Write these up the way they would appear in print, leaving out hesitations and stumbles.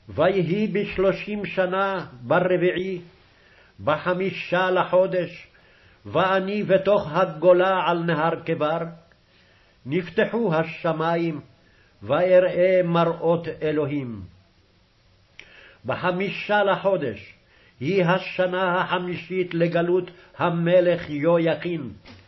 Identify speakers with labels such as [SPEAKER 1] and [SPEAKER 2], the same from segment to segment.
[SPEAKER 1] ויהי ב30 שנה ברביעי, ב5 לחודש, ואני בתוך הגולה על נהר כבר, נפתחו השמים, ואראה מראות אלוהים. ב5 לחודש, היא השנה החמישית לגלות המלך יהויכין.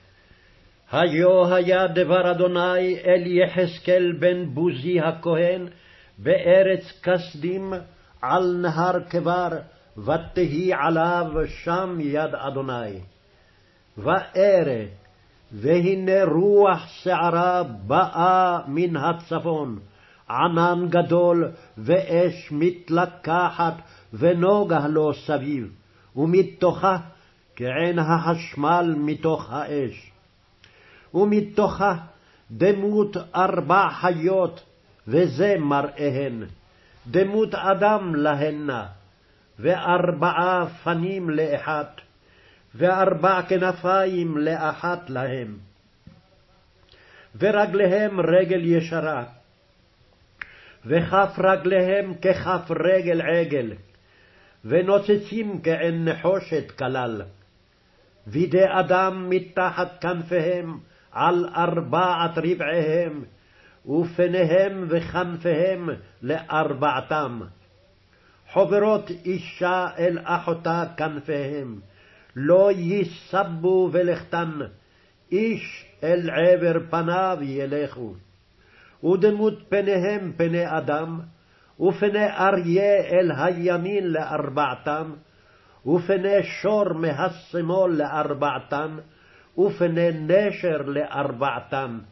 [SPEAKER 1] היה דבר אדוני אל יחזקאל בן בוזי הכהן, בארץ כסדים על נהר כבר, ותהי עליו שם יד אדוני. וארא, והנה רוח שערה באה מן הצפון, ענן גדול ואש מתלקחת ונוגה לו סביב, ומתוכה כעין החשמל מתוך האש. ומתוכה דמות 4 חיות, וזה מראיהן, דמות אדם להנה, ו4 פנים לאחת, ו4 כנפיים לאחת להם, ורגליהם רגל ישרה, וכף רגליהם ככף רגל עגל, ונוצצים כעין נחושת כלל. וידי אדם מתחת כנפיהם על 4 רבעיהם, ופניהם וכנפיהם ל4. חברות אישה אל אחותה כנפיהם, לא יסבו ולכתן, איש אל עבר פניו ילכו. ודמות פניהם פני אדם, ופני אריה אל הימין ל4, ופני שור מהשמאל ל4, ופני נשר ל4.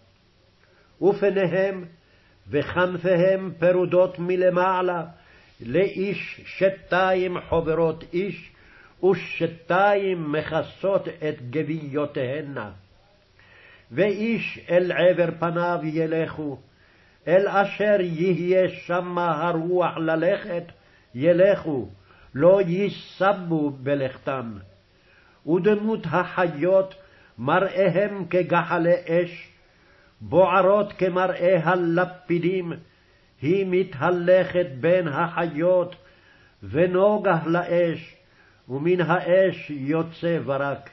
[SPEAKER 1] ופניהם וכנפיהם פרודות מלמעלה, לאיש 2 חברות איש, ו2 מכסות את גוויותיהן. ואיש אל עבר פניו ילכו, אל אשר יהיה שמה הרוח ללכת, ילכו, לא יסבו בלכתם. ודמות החיות מראיהם כגחלי אש, בוערות כמראה הלפידים, היא מתהלכת בין החיות, ונוגה לאש, ומן האש יוצא ברק.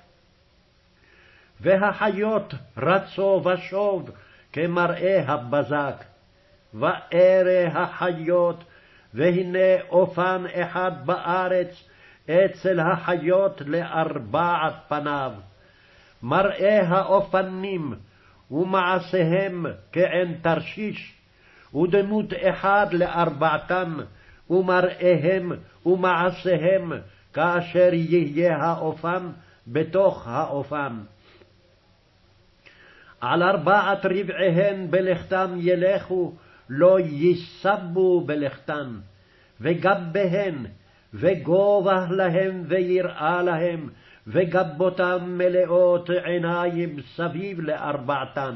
[SPEAKER 1] והחיות רצו ושוב כמראה הבזק. וארא החיות, והנה אופן אחד בארץ אצל החיות ל4 פניו. מראה האופנים ומעשיהם כעין תרשיש, ודמות 1 ל4, ומראיהם ומעשיהם כאשר יהיה האופן בתוך האופן. על 4 רבעיהן בלכתם ילכו, לא יסבו בלכתן, וגביהן, וגובה להם ויראה להם, וגבותם מלאות עיניים סביב ל4.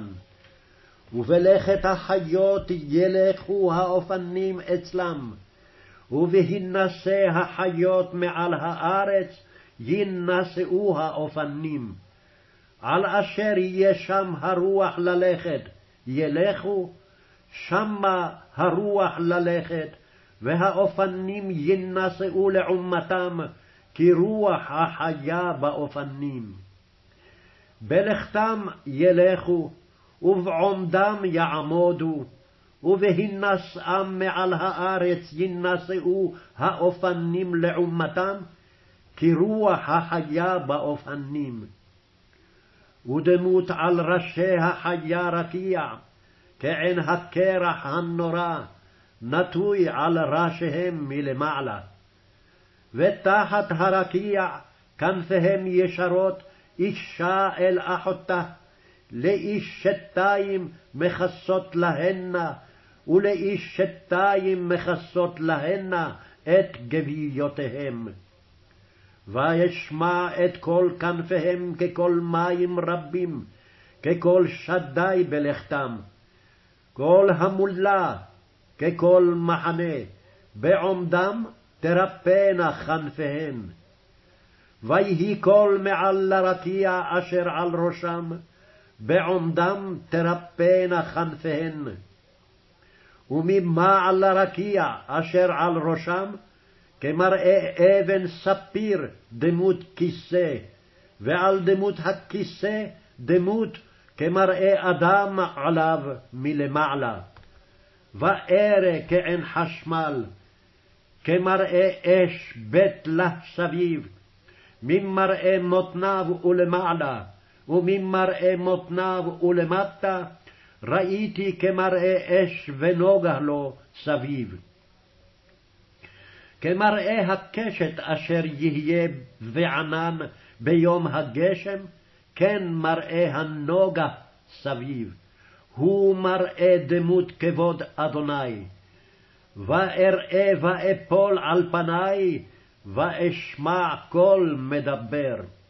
[SPEAKER 1] ובלכת החיות ילכו האופנים אצלם, ובהינשא החיות מעל הארץ יינשאו האופנים. על אשר יהיה שם הרוח ללכת ילכו, שמה הרוח ללכת, והאופנים יינשאו לעומתם, כי רוח החיה באופנים. בלכתם ילכו, ובעומדם יעמודו, ובהינשאם מעל הארץ יינשאו האופנים לעומתם, כי רוח החיה באופנים. ודמות על ראשי החיה רקיע, כעין הקרח הנורא, נטוי על ראשיהם מלמעלה. ותחת הרקיע כנפיהם ישרות, אישה אל אחותה, לאיש 2 מכסות להנה, ולאיש 2 מכסות להנה את גוויותיהם. וישמע את כל כנפיהם ככל מים רבים, ככל שדי בלכתם. כל המולה ככל מחנה, בעומדם תרפנה כנפיהן. ויהי כל מעל לרקיע אשר על ראשם, בעומדם תרפנה כנפיהן. וממעל לרקיע אשר על ראשם, כמראה אבן ספיר דמות כיסא, ועל דמות הכיסא דמות כמראה אדם עליו מלמעלה. וארא כעין חשמל, כמראה אש בית לה סביב, ממראה מותניו ולמעלה, וממראה מותניו ולמטה, ראיתי כמראה אש ונוגה לו סביב. כמראה הקשת אשר יהיה בענן ביום הגשם, כן מראה הנוגה סביב. הוא מראה דמות כבוד אדוני. ואראה ואפול על פניי, ואשמע קול מדבר.